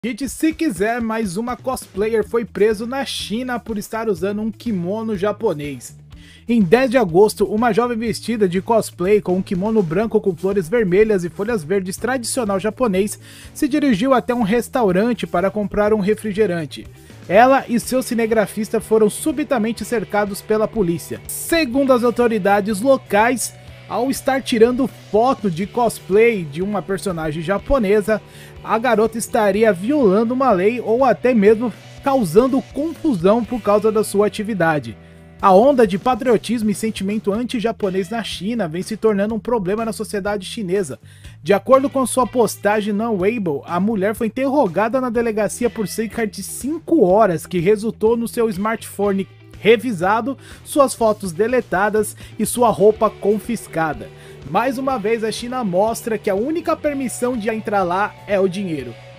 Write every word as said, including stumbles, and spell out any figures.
Kit, se quiser, mais uma cosplayer foi preso na China por estar usando um kimono japonês. Em dez de agosto, uma jovem vestida de cosplay com um kimono branco com flores vermelhas e folhas verdes tradicional japonês se dirigiu até um restaurante para comprar um refrigerante. Ela e seu cinegrafista foram subitamente cercados pela polícia. Segundo as autoridades locais, ao estar tirando foto de cosplay de uma personagem japonesa, a garota estaria violando uma lei ou até mesmo causando confusão por causa da sua atividade. A onda de patriotismo e sentimento anti-japonês na China vem se tornando um problema na sociedade chinesa. De acordo com sua postagem na Weibo, a mulher foi interrogada na delegacia por cerca de cinco horas, que resultou no seu smartphone revisado, suas fotos deletadas e sua roupa confiscada. Mais uma vez, a China mostra que a única permissão de entrar lá é o dinheiro.